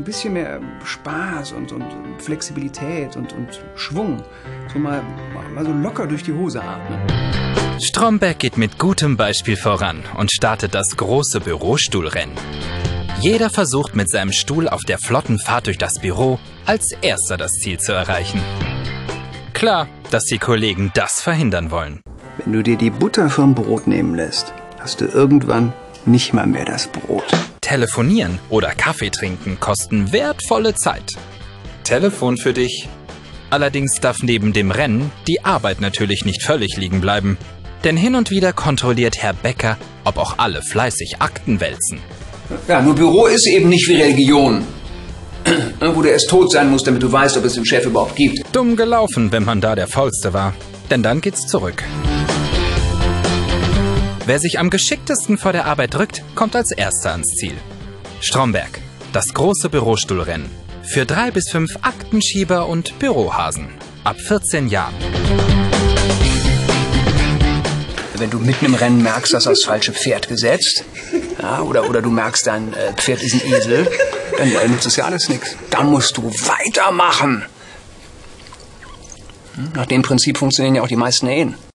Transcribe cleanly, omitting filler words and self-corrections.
bisschen mehr Spaß und Flexibilität und Schwung. So mal so locker durch die Hose atmen. Stromberg geht mit gutem Beispiel voran und startet das große Bürostuhlrennen. Jeder versucht mit seinem Stuhl auf der flotten Fahrt durch das Büro als erster das Ziel zu erreichen. Klar, dass die Kollegen das verhindern wollen. Wenn du dir die Butter vom Brot nehmen lässt, hast du irgendwann nicht mal mehr das Brot. Telefonieren oder Kaffee trinken kosten wertvolle Zeit. Telefon für dich. Allerdings darf neben dem Rennen die Arbeit natürlich nicht völlig liegen bleiben. Denn hin und wieder kontrolliert Herr Becker, ob auch alle fleißig Akten wälzen. Ja, nur Büro ist eben nicht wie Religion. Wo du erst tot sein musst, damit du weißt, ob es den Chef überhaupt gibt. Dumm gelaufen, wenn man da der Faulste war. Denn dann geht's zurück. Wer sich am geschicktesten vor der Arbeit drückt, kommt als Erster ans Ziel. Stromberg, das große Bürostuhlrennen. Für 3 bis 5 Aktenschieber und Bürohasen. Ab 14 Jahren. Wenn du mitten im Rennen merkst, dass das falsche Pferd gesetzt, ja, oder du merkst, dein Pferd ist ein Esel, dann nutzt es ja alles nichts. Dann musst du weitermachen. Nach dem Prinzip funktionieren ja auch die meisten Ehen.